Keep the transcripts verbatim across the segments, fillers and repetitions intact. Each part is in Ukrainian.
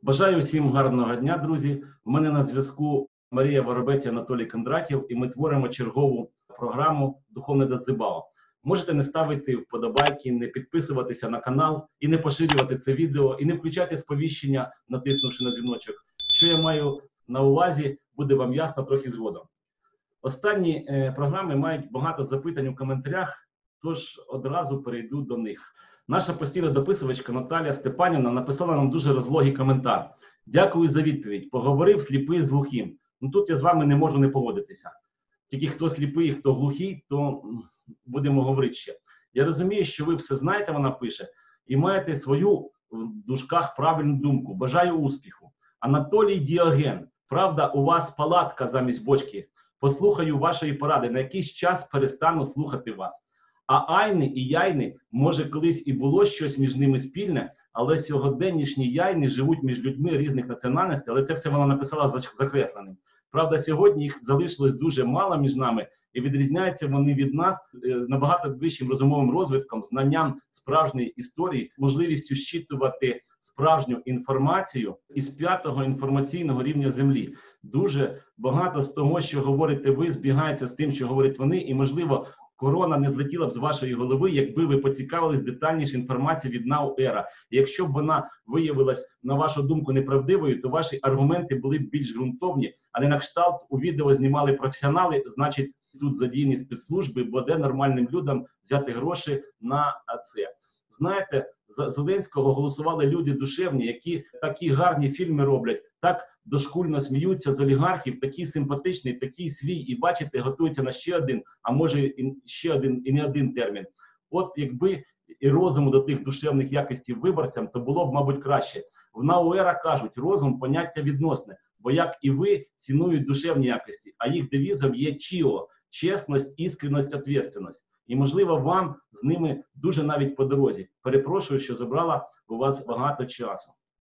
Бажаю всім гарного дня, друзі. У мене на зв'язку Марія Воробець і Анатолій Кондратєв, і ми творимо чергову програму «Духовне Дадзебао». Можете не ставити вподобайки, не підписуватися на канал і не поширювати це відео, і не включати сповіщення, натиснувши на дзвіночок. Що я маю на увазі, буде вам ясно трохи згодом. Останні е, програми мають багато запитань у коментарях, тож одразу перейду до них. Наша постійна дописувачка Наталія Степанівна написала нам дуже розлогий коментар. Дякую за відповідь. Поговорив сліпий з глухим. Ну тут я з вами не можу не погодитися. Тільки хто сліпий, хто глухий, то будемо говорити ще. Я розумію, що ви все знаєте, вона пише, і маєте свою в дужках правильну думку. Бажаю успіху. Анатолій Діоген. Правда, у вас палатка замість бочки. Послухаю вашої поради. На якийсь час перестану слухати вас. А Айни і Яйни, може, колись і було щось між ними спільне, але сьогоденнішні Яйни живуть між людьми різних національностей, але це все вона написала закресленим. Правда, сьогодні їх залишилось дуже мало між нами, і відрізняються вони від нас набагато вищим розумовим розвитком, знанням справжньої історії, можливістю зчитувати справжню інформацію із п'ятого інформаційного рівня Землі. Дуже багато з того, що говорите ви, збігається з тим, що говорять вони, і, можливо, корона не злетіла б з вашої голови, якби ви поцікавились детальніше інформацією від Нау-Ера. Якщо б вона виявилась, на вашу думку, неправдивою, то ваші аргументи були б більш ґрунтовні, а не на кшталт у відео знімали професіонали, значить, тут задіяні спецслужби, бо де нормальним людям взяти гроші на це. Знаєте, за Зеленського голосували люди душевні, які такі гарні фільми роблять, так дошкульно сміються з олігархів, такий симпатичний, такий свій, і бачите, готується на ще один, а може і ще один, і не один термін. От якби і розуму до тих душевних якостей виборцям, то було б, мабуть, краще. В Нау-Ера кажуть, розум – поняття відносне, бо як і ви цінують душевні якості, а їх девізом є ЧІО – чесність, іскренність, відповідальність. І, можливо, вам з ними дуже навіть по дорозі. Перепрошую, що забрала у вас багато часу.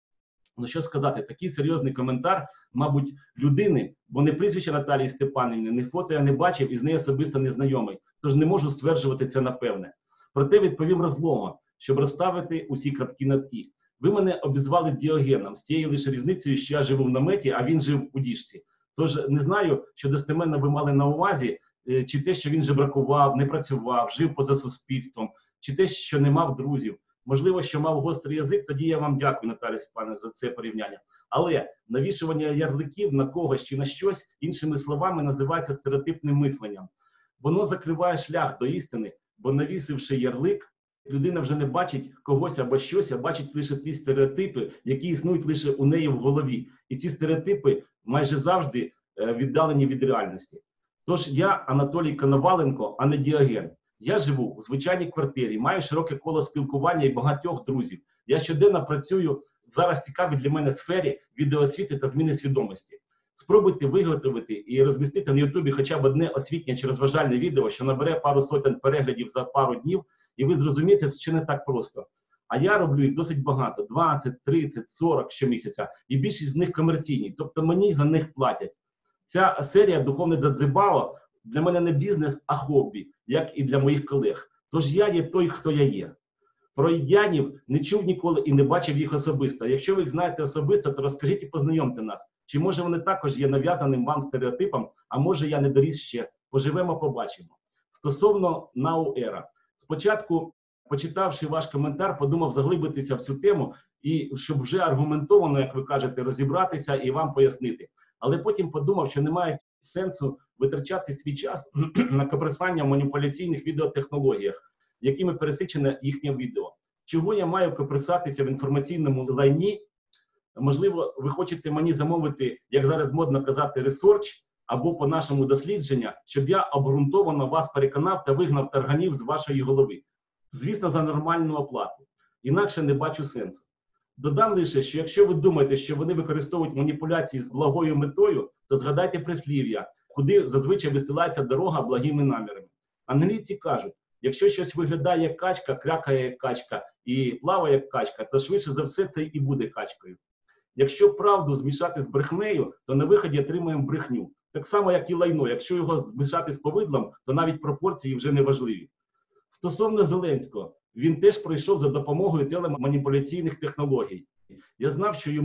Ну, що сказати, такий серйозний коментар, мабуть, людини, бо не прізвище Наталії Степанівни, не фото я не бачив і з нею особисто не знайомий, тож не можу стверджувати це напевне. Проте відповім розлого, щоб розставити усі крапки над «і». Ви мене обізвали Діогеном, з тією лише різницею, що я живу в наметі, а він жив у діжці. Тож не знаю, що достеменно ви мали на увазі, чи те, що він жебракував, не працював, жив поза суспільством, чи те, що не мав друзів. Можливо, що мав гострий язик, тоді я вам дякую, Наталія Степанівна, за це порівняння. Але навішування ярликів на когось чи на щось, іншими словами, називається стереотипним мисленням. Воно закриває шлях до істини, бо навісивши ярлик, людина вже не бачить когось або щось, а бачить лише ті стереотипи, які існують лише у неї в голові. І ці стереотипи майже завжди віддалені від реальності. Тож я Анатолій Коноваленко, а не Діоген. Я живу у звичайній квартирі, маю широке коло спілкування і багатьох друзів. Я щоденно працюю в зараз цікавій для мене сфері відеоосвіти та зміни свідомості. Спробуйте виготовити і розмістити на Ютубі хоча б одне освітнє чи розважальне відео, що набере пару сотень переглядів за пару днів, і ви зрозумієте, що не так просто. А я роблю їх досить багато – двадцять, тридцять, сорок щомісяця, і більшість з них комерційні, тобто мені за них платять. Ця серія «Духовне Дадзебао» для мене не бізнес, а хобі, як і для моїх колег. Тож я є той, хто я є. Про індіанів не чув ніколи і не бачив їх особисто. Якщо ви їх знаєте особисто, то розкажіть і познайомте нас. Чи може вони також є нав'язаним вам стереотипом, а може я не доріс ще. Поживемо, побачимо. Стосовно Нау-Ера. Спочатку, почитавши ваш коментар, подумав заглибитися в цю тему і щоб вже аргументовано, як ви кажете, розібратися і вам пояснити. Але потім подумав, що немає сенсу витрачати свій час на користування в маніпуляційних відеотехнологіях, якими пересичене їхнє відео. Чого я маю копирсатися в інформаційному лайні? Можливо, ви хочете мені замовити, як зараз модно казати, ресерч, або по-нашому дослідження, щоб я обґрунтовано вас переконав та вигнав тарганів з вашої голови. Звісно, за нормальну оплату. Інакше не бачу сенсу. Додам лише, що якщо ви думаєте, що вони використовують маніпуляції з благою метою, то згадайте прислів'я, куди зазвичай вистилається дорога благими намірами. Англійці кажуть, якщо щось виглядає як качка, крякає як качка і плаває як качка, то швидше за все це і буде качкою. Якщо правду змішати з брехнею, то на виході отримуємо брехню. Так само, як і лайно. Якщо його змішати з повидлом, то навіть пропорції вже не важливі. Стосовно Зеленського, він теж пройшов за допомогою телеманіпуляційних технологій. Я знав, що йому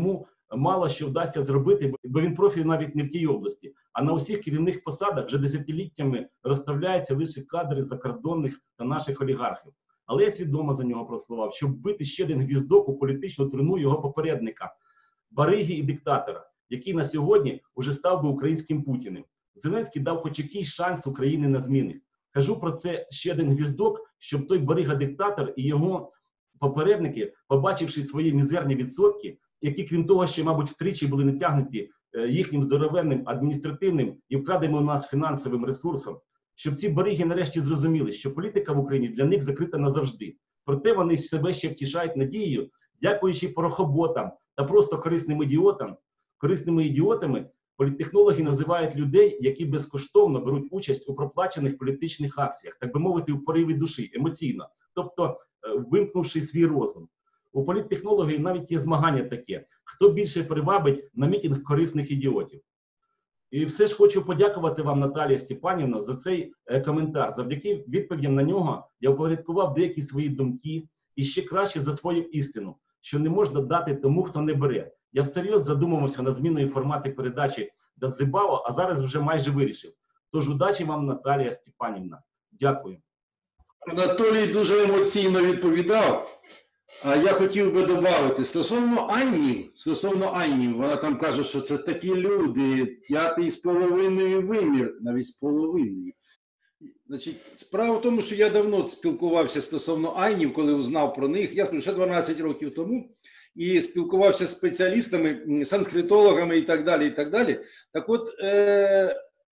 мало що вдасться зробити, бо він профіль навіть не в тій області. А на усіх керівних посадах вже десятиліттями розставляються лише кадри закордонних та наших олігархів. Але я свідомо за нього прослував, щоб бити ще один гвіздок у політичну труну його попередника, бариги і диктатора, який на сьогодні уже став би українським Путіним. Зеленський дав хоч якийсь шанс Україні на зміни. Кажу про це ще один гвіздок, щоб той барига-диктатор і його попередники, побачивши свої мізерні відсотки, які, крім того, ще, мабуть, втричі були натягнуті їхнім здоровенним адміністративним і вкраденим у нас фінансовим ресурсом, щоб ці бариги нарешті зрозуміли, що політика в Україні для них закрита назавжди. Проте вони себе ще втішають надією, дякуючи порохоботам та просто корисним ідіотам. Корисними ідіотами політтехнологи називають людей, які безкоштовно беруть участь у проплачених політичних акціях, так би мовити, у пориві душі, емоційно, тобто вимкнувши свій розум. У політтехнологів навіть є змагання таке, хто більше привабить на мітинг корисних ідіотів. І все ж хочу подякувати вам, Наталія Степанівна, за цей е, коментар. Завдяки відповідям на нього я упорядкував деякі свої думки і ще краще засвоїв істину, що не можна дати тому, хто не бере. Я всерйоз задумувався над зміною формату передачі Дацибао, а зараз вже майже вирішив. Тож удачі вам, Наталія Степанівна. Дякую. Анатолій дуже емоційно відповідав. А я хотів би додати, стосовно Анні, стосовно Анні, вона там каже, що це такі люди, п'ятий з половиною вимір, навіть з половиною. Значить, справа в тому, що я давно спілкувався стосовно Аннів, коли узнав про них, я тут ще дванадцять років тому, і спілкувався з спеціалістами, санскритологами і так далі, і так далі. Так от, е-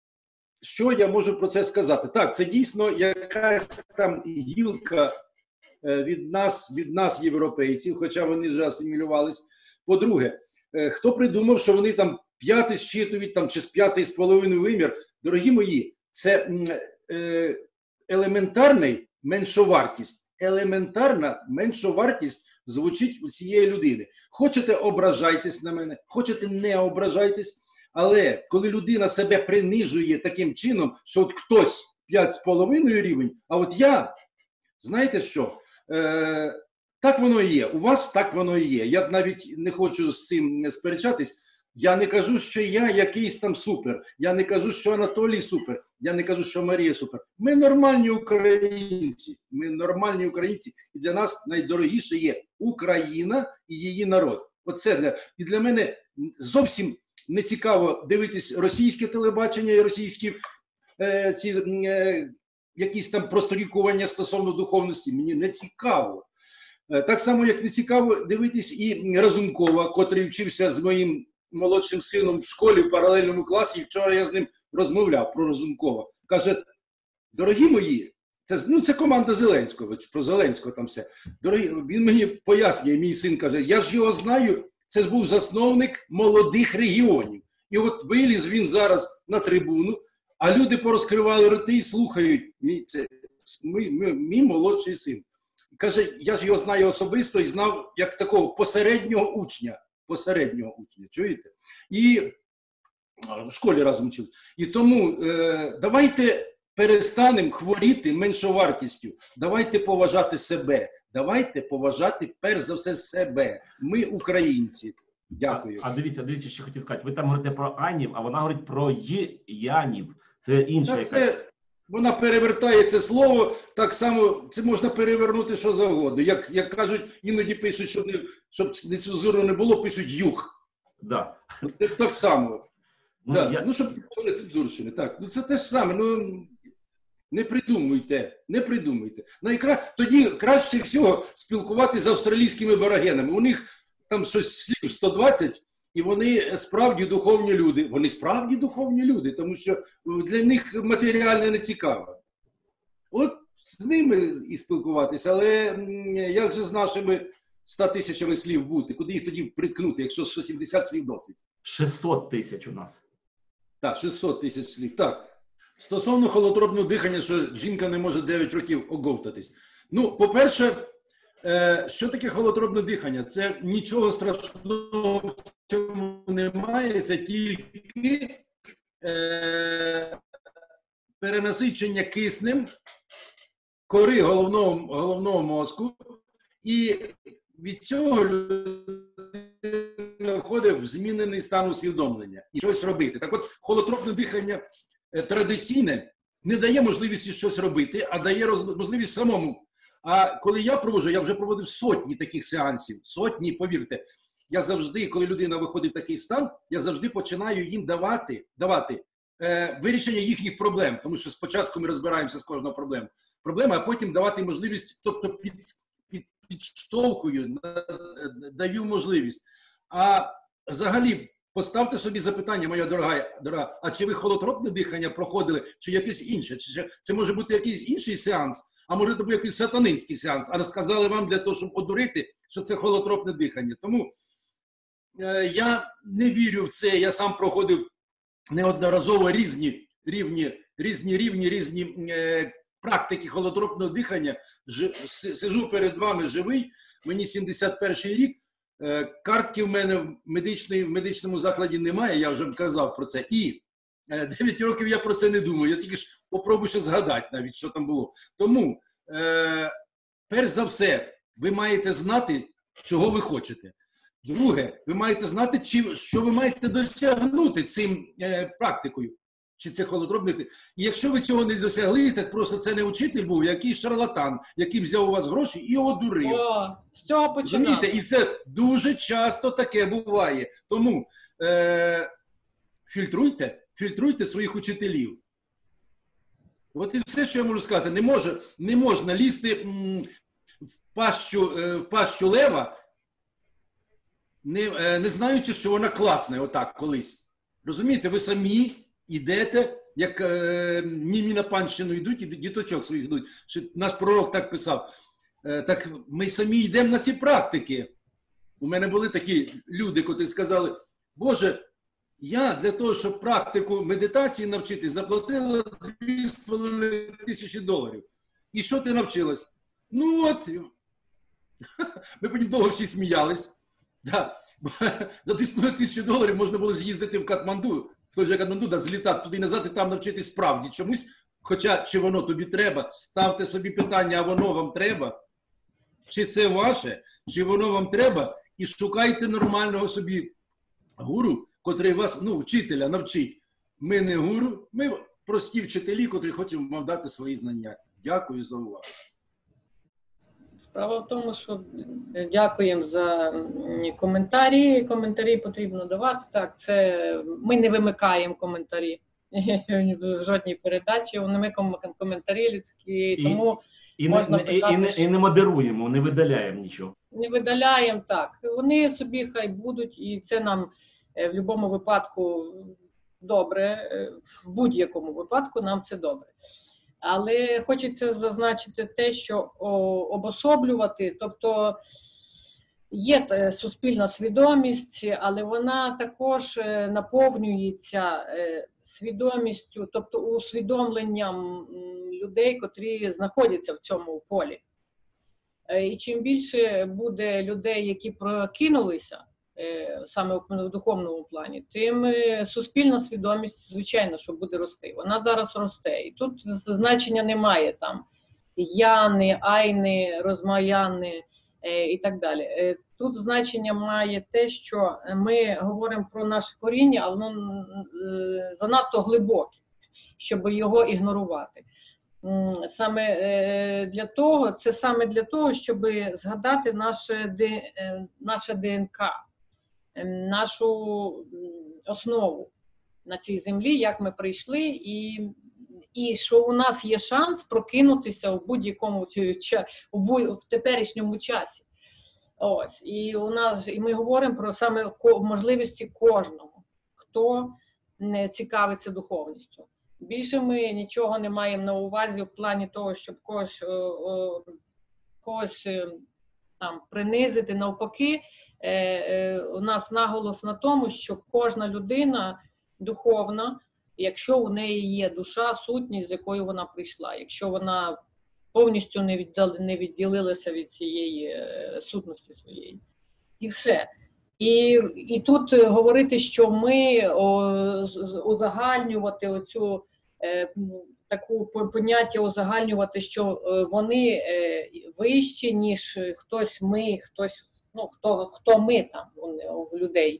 що я можу про це сказати? Так, це дійсно якась там гілка від нас, від нас, європейців, хоча вони вже асимілювались. По-друге, хто придумав, що вони там п'ятий щитують, там, чи з п'ятий з половиною вимір? Дорогі мої, це е, елементарний меншовартість. Елементарна меншовартість звучить у цієї людини. Хочете, ображайтесь на мене, хочете, не ображайтесь, але коли людина себе принижує таким чином, що от хтось п'ять з половиною рівень, а от я, знаєте що, Е, так воно і є. У вас так воно і є. Я навіть не хочу з цим сперечатись. Я не кажу, що я якийсь там супер. Я не кажу, що Анатолій супер. Я не кажу, що Марія супер. Ми нормальні українці. Ми нормальні українці. І для нас найдорогіше є Україна і її народ. Оце для... І для мене зовсім не цікаво дивитись російське телебачення і російські е, ці... Е, якісь там просторікування стосовно духовності, мені не цікаво. Так само, як не цікаво дивитись і Разумкова, котрий вчився з моїм молодшим сином в школі в паралельному класі, і вчора я з ним розмовляв про Разумкова. Каже, дорогі мої, це, ну, це команда Зеленського, про Зеленського там все. Дорогі, він мені пояснює, мій син каже, я ж його знаю, це ж був засновник молодих регіонів. І от виліз він зараз на трибуну, а люди порозкривали роти і слухають. Мій, це, мій, мій, мій молодший син. Каже, я ж його знаю особисто і знав як такого посереднього учня. Посереднього учня, чуєте? І в школі разом вчились. І тому е, давайте перестанемо хворіти меншовартістю. Давайте поважати себе. Давайте поважати перш за все себе. Ми українці. Дякую. А, а дивіться, дивіться, що хотів сказати. Ви там говорите про Анів, а вона говорить про Янів. Це інше. Це, вона перевертає це слово, так само це можна перевернути що завгодно. Як, як кажуть, іноді пишуть, щоб, не, щоб нецензурно не було, пишуть юг. Да. Це так само. Ну, да. я... ну щоб не було нецензурщини. Так. Ну це те ж саме. Ну, не придумуйте, не придумуйте. Найкра... Тоді краще всього спілкуватися з австралійськими барагенами. У них там щось слів сто двадцять, і вони справді духовні люди. Вони справді духовні люди, тому що для них матеріальне не цікаво. От з ними і спілкуватися, але як же з нашими ста тисячами слів бути? Куди їх тоді приткнути, якщо сто сімдесят слів досить? шістсот тисяч у нас. Так, шістсот тисяч слів. Так. Стосовно холотропного дихання, що жінка не може дев'ять років оговтатись. Ну, по-перше, що таке холотропне дихання? Це нічого страшного в цьому немає, це тільки е, перенасичення киснем кори головного, головного мозку, і від цього людина людина входить в змінений стан усвідомлення і щось робити. Так от, холотропне дихання традиційне не дає можливості щось робити, а дає можливість самому. А коли я проводжу, я вже проводив сотні таких сеансів, сотні, повірте. Я завжди, коли людина виходить в такий стан, я завжди починаю їм давати, давати е, вирішення їхніх проблем. Тому що спочатку ми розбираємося з кожного проблем, проблеми, а потім давати можливість, тобто під, під, підштовхую, даю можливість. А взагалі, поставте собі запитання, моя дорога, дорога, а чи ви холотропне дихання проходили, чи якесь інше? Чи це може бути якийсь інший сеанс, а може це був якийсь сатанинський сеанс, а розказали вам для того, щоб одурити, що це холотропне дихання. Тому е, я не вірю в це, я сам проходив неодноразово різні рівні, різні рівні, різні е, практики холотропного дихання. Ж, сижу перед вами живий, мені сімдесят перший рік, картки в мене в, медичній, в медичному закладі немає, я вже казав про це. І дев'ять років я про це не думаю, я тільки ж попробую ще згадати навіть, що там було. Тому, е, перш за все, ви маєте знати, чого ви хочете. Друге, ви маєте знати, чи, що ви маєте досягнути цим е, практикою. Чи це холотропне. І якщо ви цього не досягли, так просто це не учитель був, який шарлатан, який взяв у вас гроші і одурив. О, з цього починати. І це дуже часто таке буває. Тому е- фільтруйте, фільтруйте своїх учителів. От і все, що я можу сказати. Не, може, не можна лізти м- в, пащу, е- в пащу лева, не, е- не знаючи, що вона клацне отак колись. Розумієте, ви самі ідете, як е, німі на панщину йдуть, і діточок своїх йдуть. Що наш пророк так писав. Е, так ми самі йдемо на ці практики. У мене були такі люди, котрі сказали, Боже, я для того, щоб практику медитації навчитись, заплатила дві з половиною тисячі доларів. І що ти навчилась? Ну от, ми потім довго всі сміялись. Да. За дві з половиною тисячі доларів можна було з'їздити в Катманду, в той же Катманду, да, злітати туди і назад, і там навчитись справді чомусь. Хоча, чи воно тобі треба, ставте собі питання, а воно вам треба? Чи це ваше, чи воно вам треба? І шукайте нормального собі гуру, котрий вас, ну, вчителя навчить. Ми не гуру, ми прості вчителі, котрі хочемо вам дати свої знання. Дякую за увагу. Справа в тому, що дякуємо за коментарі. Коментарі потрібно давати. Так, це ми не вимикаємо коментарі в жодній передачі. Вони коментарі людські, тому і, можна і, писати, і, і, і не модеруємо, не видаляємо нічого. Не видаляємо, так. Вони собі хай будуть, і це нам в будь-якому випадку добре. В будь-якому випадку нам це добре. Але хочеться зазначити те, що обособлювати, тобто є суспільна свідомість, але вона також наповнюється свідомістю, тобто усвідомленням людей, котрі знаходяться в цьому полі. І чим більше буде людей, які прокинулися саме в духовному плані, тим суспільна свідомість, звичайно, що буде рости. Вона зараз росте. І тут значення немає там яни, айни, розмаяни і так далі. Тут значення має те, що ми говоримо про наше коріння, а воно занадто глибоке, щоб його ігнорувати. Саме для того, це саме для того, щоб згадати наше, наше ДНК, нашу основу на цій землі, як ми прийшли, і, і що у нас є шанс прокинутися в будь-якому в теперішньому часі. Ось, і у нас, і ми говоримо про саме можливості кожного, хто не цікавиться духовністю. Більше ми нічого не маємо на увазі в плані того, щоб когось, когось там принизити. Навпаки, у нас наголос на тому, що кожна людина духовна, якщо у неї є душа, сутність, з якою вона прийшла, якщо вона повністю не віддали, не відділилася від цієї сутності своєї. І все. І, і тут говорити, що ми о, узагальнювати оцю е, таку поняття узагальнювати, що вони е, вищі, ніж хтось ми, хтось ну, хто, хто ми там в людей.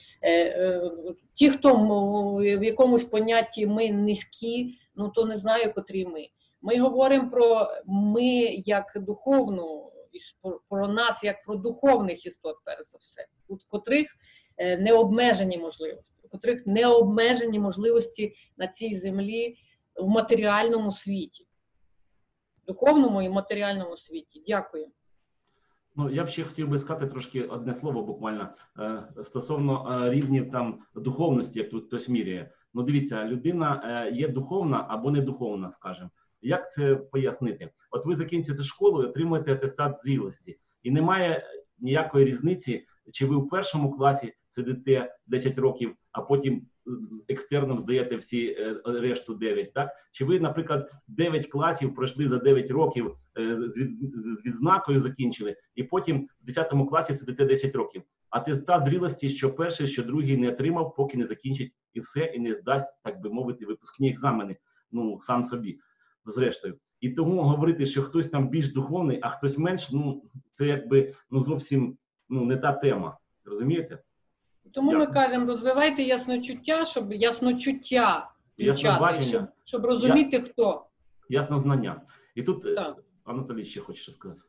Ті, хто в якомусь понятті ми низькі, ну то не знаю, котрі ми. Ми говоримо про ми як духовну, про нас як про духовних істот, перш за все, у котрих необмежені можливості, у котрих необмежені можливості на цій землі в матеріальному світі, духовному і матеріальному світі. Дякую. Ну, я б ще хотів би сказати трошки одне слово буквально е, стосовно е, рівнів там духовності, як тут хтось міряє. Ну, дивіться, людина е, є духовна або не духовна, скажімо. Як це пояснити? От ви закінчуєте школу і отримуєте атестат зрілості. І немає ніякої різниці, чи ви в першому класі сидите десять років, а потім екстерном здаєте всі е, решту дев'ять, так? Чи ви, наприклад, дев'ять класів пройшли за дев'ять років, е, з, від, з відзнакою закінчили, і потім в десятому класі сидите десять років. Атестат зрілості, що перший, що другий не отримав, поки не закінчить і все, і не здасть, так би мовити, випускні екзамени, ну, сам собі, зрештою. І тому говорити, що хтось там більш духовний, а хтось менш, ну, це якби, ну, зовсім, ну, не та тема, розумієте? Тому Дякую. ми кажемо, розвивайте ясночуття, щоб ясночуття включати, щоб, щоб розуміти, Я... хто. Яснознання. І тут так. Анатолій ще хоче сказати.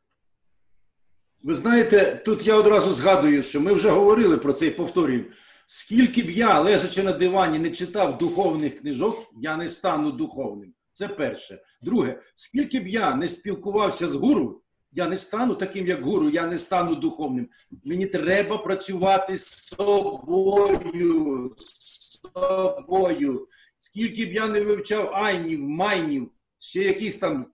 Ви знаєте, тут я одразу згадую, що ми вже говорили про це і повторюємо. Скільки б я, лежачи на дивані, не читав духовних книжок, я не стану духовним. Це перше. Друге, скільки б я не спілкувався з гуру, я не стану таким, як гуру, я не стану духовним. Мені треба працювати з собою, з собою. Скільки б я не вивчав айнів, майнів, ще якісь там,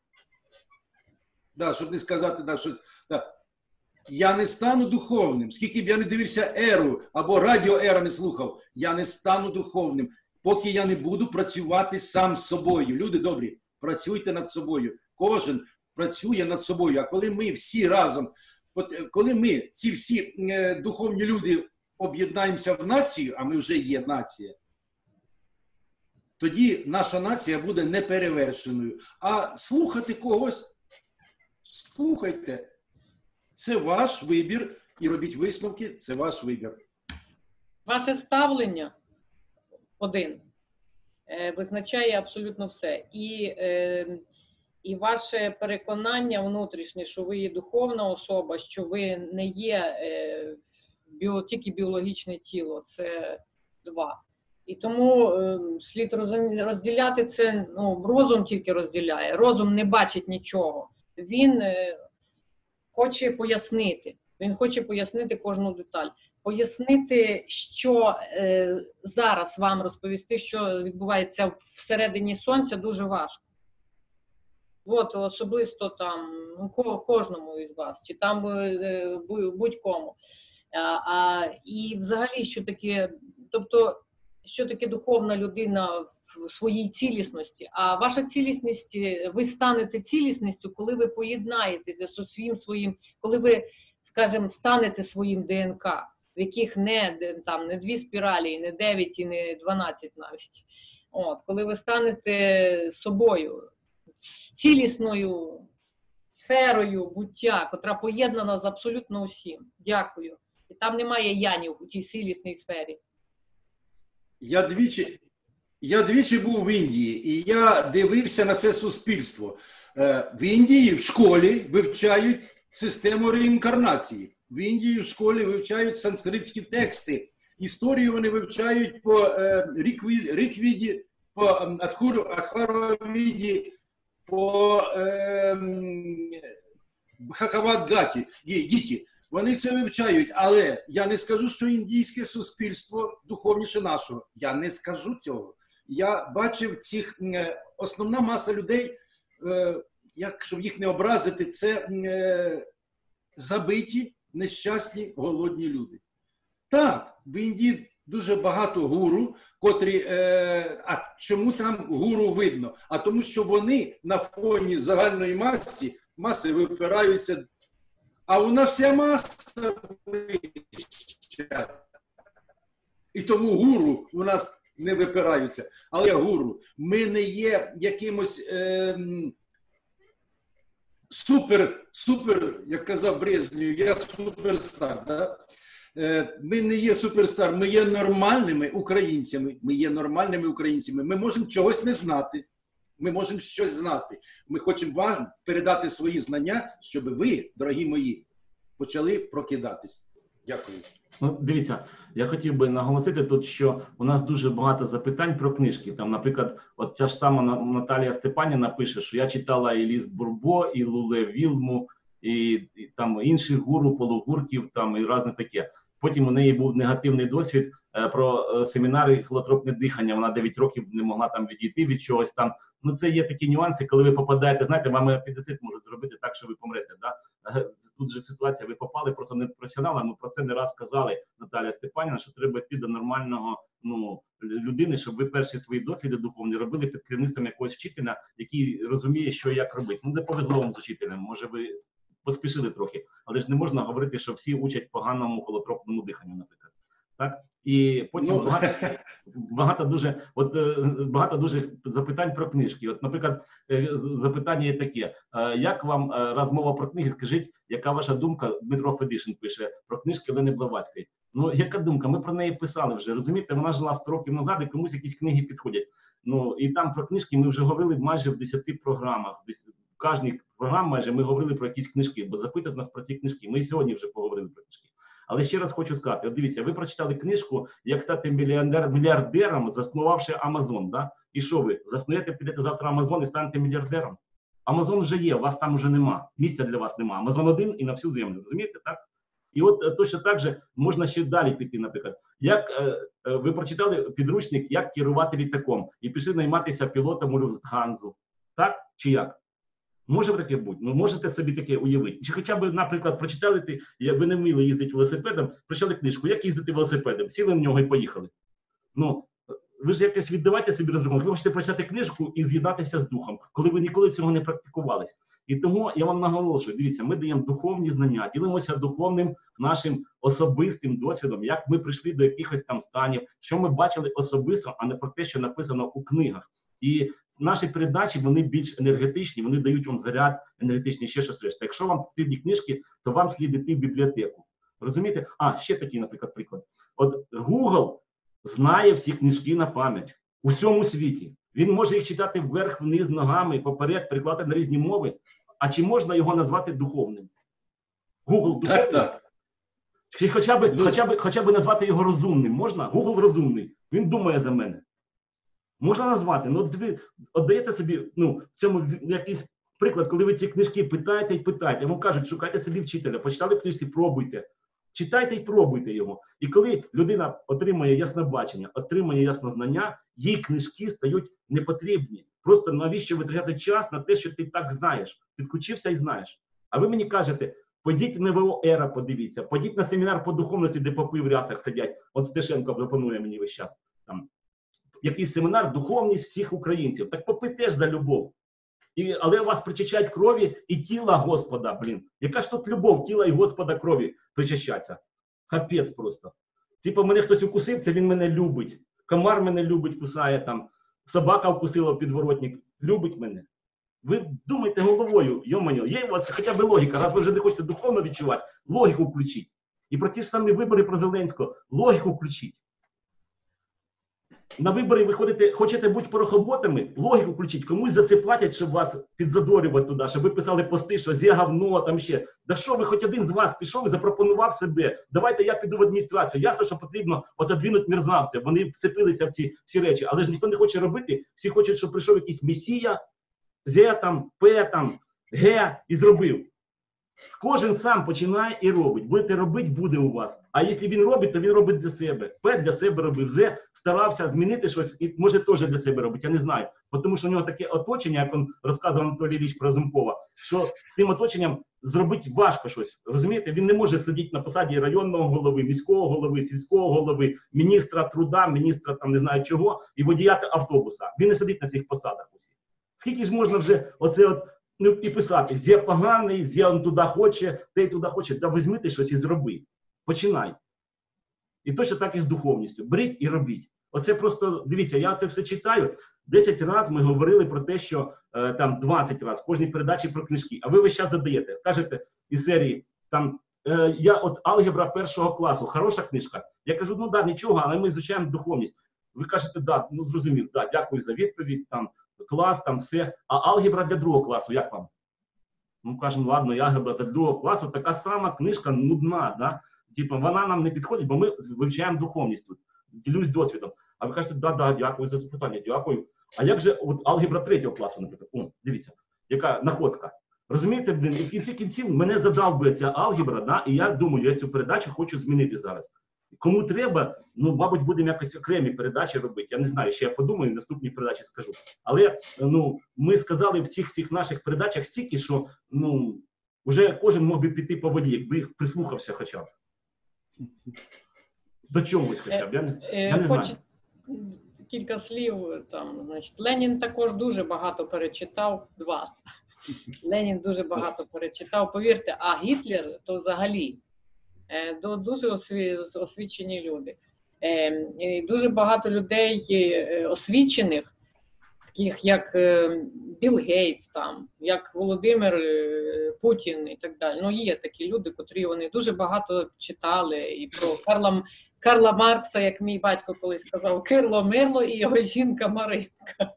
да, щоб не сказати, да, щось, да. Я не стану духовним. Скільки б я не дивився еру або радіо ера не слухав, я не стану духовним, поки я не буду працювати сам з собою. Люди добрі, працюйте над собою. Кожен працює над собою. А коли ми всі разом, коли ми, ці всі е, духовні люди, об'єднаємося в націю, а ми вже є нація, тоді наша нація буде неперевершеною. А слухати когось, слухайте. Це ваш вибір, і робіть висновки, це ваш вибір. Ваше ставлення, один, визначає абсолютно все. І, і ваше переконання внутрішнє, що ви є духовна особа, що ви не є біо, тільки біологічне тіло, це два. І тому слід розділяти це, ну, розум тільки розділяє, розум не бачить нічого. Він хоче пояснити, він хоче пояснити кожну деталь. Пояснити, що е, зараз вам розповісти, що відбувається всередині Сонця, дуже важко. От, особисто там, ну, кожному із вас, чи там е, будь-кому. А, а, і взагалі, що таке, тобто, що таке духовна людина в своїй цілісності. А ваша цілісність, ви станете цілісністю, коли ви поєднаєтеся зі своїм своїм, коли ви, скажімо, станете своїм ДНК, в яких не, там, не дві спіралі, не дев'ять і не дванадцять навіть. От, коли ви станете собою, цілісною сферою буття, котра поєднана з абсолютно усім. Дякую. І там немає янів у тій цілісній сфері. Я двічі, я двічі був в Індії, і я дивився на це суспільство. В Індії в школі вивчають систему реінкарнації. В Індії в школі вивчають санскритські тексти. Історію вони вивчають по Риквіді, по Адхарвавіді, по Бхагавад-гаті, Гіті. Вони це вивчають, але я не скажу, що індійське суспільство духовніше нашого. Я не скажу цього. Я бачив цих, основна маса людей, як, щоб їх не образити, це забиті, нещасні, голодні люди. Так, в Індії дуже багато гуру, котрі, а чому там гуру видно? А тому, що вони на фоні загальної маси, маси випираються. А у нас вся маса вища. І тому гуру у нас не випираються. Але гуру, ми не є якимось е, супер, супер, як казав Брежнєв, я суперстар. Да? Е, Ми не є суперстар, ми є нормальними українцями. Ми є нормальними українцями. Ми можемо чогось не знати. Ми можемо щось знати. Ми хочемо вам передати свої знання, щоб ви, дорогі мої, почали прокидатись. Дякую. Ну, дивіться, я хотів би наголосити тут, що у нас дуже багато запитань про книжки. Там, наприклад, от ця ж сама Наталія Степанівна пише, що я читала і Ліс Бурбо, і Луле Вілму, і, і там інших гуру, полугурків, там і різне таке. Потім у неї був негативний досвід е, про е, семінари холотропне дихання. Вона дев'ять років не могла там відійти від чогось там. Ну, це є такі нюанси, коли ви попадаєте, знаєте, вам апендицит можуть зробити так, що ви помрете. Да? Тут же ситуація, ви попали просто не професіонала, ми про це не раз казали, Наталія Степанівна, що треба йти до нормального ну, людини, щоб ви перші свої досліди духовні робили під керівництвом якогось вчителя, який розуміє, що і як робити. Ну, не повезло вам з учителем, може ви поспішили трохи, але ж не можна говорити, що всі учать поганому холотропному диханню, наприклад. Так? І потім Ну, багато, багато дуже от багато дуже запитань про книжки. От, наприклад, запитання є таке: як вам розмова про книги? Скажіть, яка ваша думка? Дмитро Федишин пише про книжки Олени Блаватської. Ну, яка думка? Ми про неї писали вже. Розумієте, вона жила сто років назад, і комусь якісь книги підходять. Ну і там про книжки ми вже говорили майже в десяти програмах. В кожній програмі майже ми говорили про якісь книжки, бо запитують нас про ці книжки. Ми і сьогодні вже поговорили про книжки. Але ще раз хочу сказати, от дивіться, ви прочитали книжку «Як стати мільярдер, мільярдером, заснувавши Амазон». Да? І що ви, заснуєте, підете завтра Амазон і станете мільярдером? Амазон вже є, вас там вже нема, місця для вас нема. Амазон один і на всю землю, розумієте, так? І от точно так же можна ще далі піти, наприклад. Як е, е, ви прочитали підручник «Як керувати літаком» і пішли найматися пілотом у Люфтганзу, так? Чи як? Може таке бути? Ну, можете собі таке уявити. Чи хоча б, наприклад, прочитали, ти, ви не вміли їздити велосипедом, прочитали книжку, як їздити велосипедом, сіли в нього і поїхали. Ну, ви ж якось віддавайте собі розрахунок. Ви хочете прочитати книжку і з'єднатися з духом, коли ви ніколи цього не практикувались. І тому я вам наголошую, дивіться, ми даємо духовні знання, ділимося духовним нашим особистим досвідом, як ми прийшли до якихось там станів, що ми бачили особисто, а не про те, що написано у книгах. І наші передачі, вони більш енергетичні, вони дають вам заряд енергетичний, ще щось решта. Якщо вам потрібні книжки, то вам слід йти в бібліотеку. Розумієте? А, ще такий, наприклад, приклад. От Google знає всі книжки на пам'ять у всьому світі. Він може їх читати вверх, вниз, ногами, поперед, перекладати на різні мови. А чи можна його назвати духовним? Google духовним? Так, так. Чи хоча б, хоча б, хоча б назвати його розумним можна? Google розумний. Він думає за мене. Можна назвати, ну ви отдаєте собі, ну, в цьому якийсь приклад, коли ви ці книжки питаєте і питаєте, вам кажуть, шукайте собі вчителя, почитали книжці, пробуйте, читайте і пробуйте його. І коли людина отримує ясне бачення, отримує ясне знання, їй книжки стають непотрібні. Просто навіщо витрачати час на те, що ти так знаєш, підключився і знаєш. А ви мені кажете, подіть на ВО «Ера», подивіться, подіть на семінар по духовності, де попи в рясах сидять, от Стешенко пропонує мені весь час там. Якийсь семінар «Духовність всіх українців». Так попи теж за любов. І, але вас причащають крові і тіла Господа, блін. Яка ж тут любов, тіла і Господа крові причащаться? Капець просто. Типу, мене хтось укусив, це він мене любить. Комар мене любить, кусає там. Собака вкусила в підворотник. Любить мене. Ви думайте головою, йо-моє, є у вас хоча б логіка. Раз ви вже не хочете духовно відчувати, логіку включіть. І про ті ж самі вибори про Зеленського, логіку включіть. На вибори ви ходите, хочете бути порохоботами, логіку включіть, комусь за це платять, щоб вас підзадорювати туди, щоб ви писали пости, що з'є говно, там ще. Да що ви, хоч один з вас пішов і запропонував себе, давайте я піду в адміністрацію. Ясно, що потрібно отодвинути мерзавців, вони вцепилися в ці всі речі, але ж ніхто не хоче робити, всі хочуть, щоб прийшов якийсь месія, Зе там, П там, Г і зробив. Кожен сам починає і робить. Будете робити, буде у вас. А якщо він робить, то він робить для себе. П для себе робив, З старався змінити щось і може теж для себе робити, я не знаю. Тому що у нього таке оточення, як він розказував Анатолій Ілліч про Разумкова, що з тим оточенням зробити важко щось. Розумієте? Він не може сидіти на посаді районного голови, міського голови, сільського голови, міністра труда, міністра там не знаю чого, і водія автобуса. Він не сидить на цих посадах усіх. Скільки ж можна вже оце от ну, і писати, Зе поганий, Зе он туди хоче, той туди хоче. Та візьми щось і зроби. Починай. І точно так і з духовністю. Беріть і робіть. Оце просто, дивіться, я це все читаю. десять разів ми говорили про те, що е, там двадцять разів в кожній передачі про книжки, а ви весь час задаєте, кажете із серії, там, е, я от алгебра першого класу, хороша книжка. Я кажу, ну да, нічого, але ми звичаємо духовність. Ви кажете, да, ну зрозумів, да, дякую за відповідь, там, клас, там все. А алгебра для другого класу, як вам? Ну, кажемо, ладно, алгебра для другого класу, така сама книжка, нудна, да? Типу, вона нам не підходить, бо ми вивчаємо духовність тут, ділюсь досвідом. А ви кажете, да, да, дякую за запитання, дякую. А як же от алгебра третього класу, наприклад? О, дивіться, яка находка. Розумієте, блін, і в кінці кінців мене задовбує ця алгебра, да? І я думаю, я цю передачу хочу змінити зараз. Кому треба, ну, мабуть, будемо якось окремі передачі робити. Я не знаю, ще я подумаю, в наступній передачі скажу. Але, ну, ми сказали в цих всіх наших передачах стільки, що, ну, вже кожен мог би піти по воді, якби їх прислухався хоча б. До чогось хоча б, я не, я не знаю. Кілька слів, там, значить, Ленін також дуже багато перечитав, два. Ленін дуже багато перечитав, повірте, а Гітлер, то взагалі, дуже освічені люди. Дуже багато людей освічених, таких як Білл Гейтс, там, як Володимир Путін і так далі. Ну, є такі люди, котрі вони дуже багато читали і про Карла, Карла Маркса, як мій батько колись сказав, Кирло Мирло і його жінка Маринка.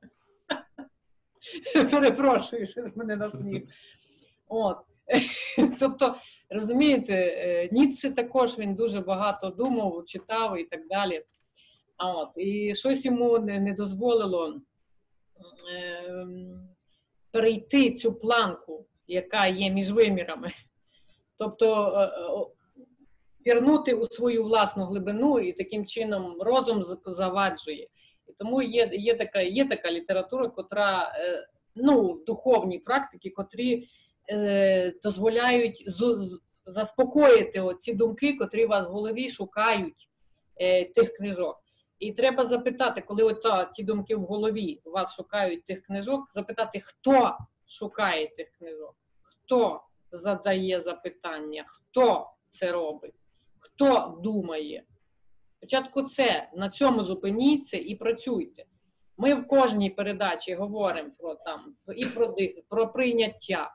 Перепрошую, що з мене насміх. От. Тобто, розумієте, Ніцше також він дуже багато думав, читав і так далі. От. І щось йому не, не дозволило е, перейти цю планку, яка є між вимірами. Тобто, е, пірнути у свою власну глибину і таким чином розум заваджує. І тому є, є, така, є така література, котра, е, ну, в духовній практиці, котрі е, дозволяють з, заспокоїти ці думки, котрі у вас в голові шукають е, тих книжок. І треба запитати, коли ота, ті думки в голові у вас шукають тих книжок, запитати, хто шукає тих книжок, хто задає запитання, хто це робить, хто думає. Спочатку це, на цьому зупиніться і працюйте. Ми в кожній передачі говоримо про, там, і про, про прийняття.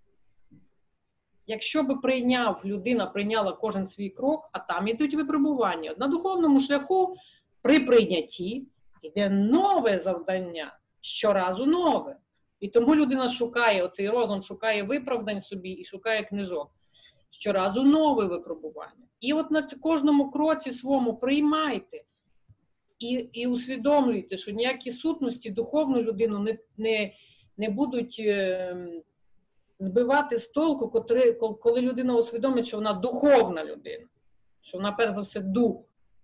Якщо би прийняв, людина прийняла кожен свій крок, а там ідуть випробування. На духовному шляху при прийнятті йде нове завдання, щоразу нове. І тому людина шукає, оцей розум шукає виправдань собі і шукає книжок. Щоразу нове випробування. І от на кожному кроці своєму приймайте і, і усвідомлюйте, що ніякі сутності духовну людину не, не, не будуть е, збивати з толку, коли, коли людина усвідомить, що вона духовна людина, що вона перш за все дух,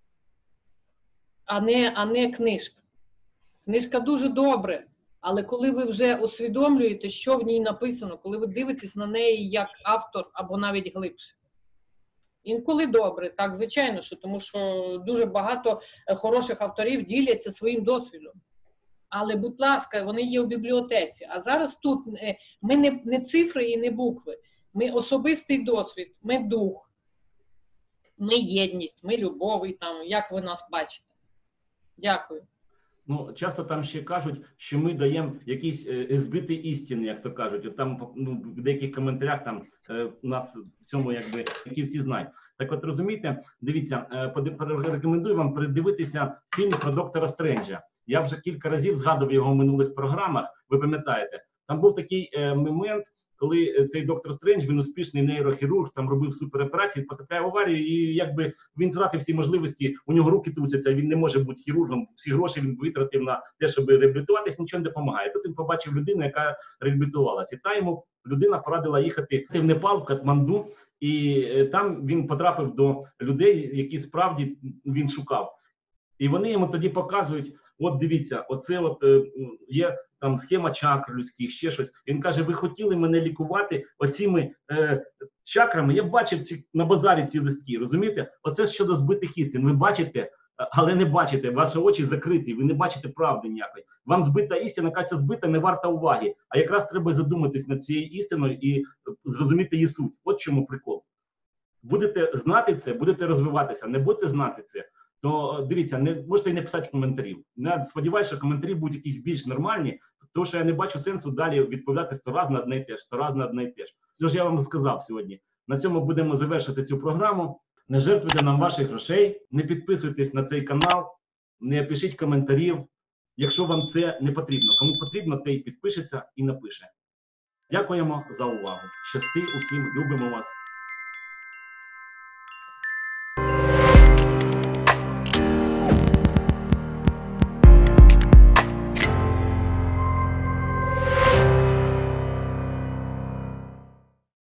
а не, а не книжка. Книжка дуже добре, але коли ви вже усвідомлюєте, що в ній написано, коли ви дивитесь на неї як автор або навіть глибше. Інколи добре, так, звичайно, що, тому що дуже багато хороших авторів діляться своїм досвідом. Але, будь ласка, вони є в бібліотеці. А зараз тут ми не, не цифри і не букви. Ми особистий досвід, ми дух, ми єдність, ми любов, і там, як ви нас бачите. Дякую. Ну, часто там ще кажуть, що ми даємо якісь е, збиті істини, як то кажуть. От там, ну, в деяких коментарях там е, у нас в цьому, якби, які всі знають. Так от, розумієте, дивіться, е, рекомендую вам передивитися фільм про доктора Стренджа. Я вже кілька разів згадував його в минулих програмах, ви пам'ятаєте. Там був такий е, момент, коли цей доктор Стрендж, він успішний нейрохірург, там робив супероперації, потрапляє в аварію, і якби він втратив всі можливості, у нього руки трусяться, він не може бути хірургом, всі гроші він витратив на те, щоб реабілітуватися, нічого не допомагає. Тут він побачив людину, яка реабілітувалася, і та йому людина порадила їхати в Непал, в Катманду, і там він потрапив до людей, які справді він шукав. І вони йому тоді показують, от дивіться, оце от е, є там схема чакр людських, ще щось. Він каже, ви хотіли мене лікувати оціми е, чакрами, я бачив ці, на базарі ці листки, розумієте? Оце щодо збитих істин, ви бачите, але не бачите, ваші очі закриті, ви не бачите правди ніякої. Вам збита істина, яка ця збита, не варта уваги, а якраз треба задуматись над цією істиною і зрозуміти її суть. От чому прикол. Будете знати це, будете розвиватися, не будете знати це. то дивіться, не можете і не писати коментарів. Я сподіваюся, що коментарі будуть якісь більш нормальні, тому що я не бачу сенсу далі відповідати сто разів на одне і те ж, сто разів на одне і те ж. Тож я вам сказав сьогодні. На цьому будемо завершити цю програму. Не жертвуйте нам ваших грошей, не підписуйтесь на цей канал, не пишіть коментарів, якщо вам це не потрібно. Кому потрібно, той підпишеться і напише. Дякуємо за увагу. Щасти усім, любимо вас.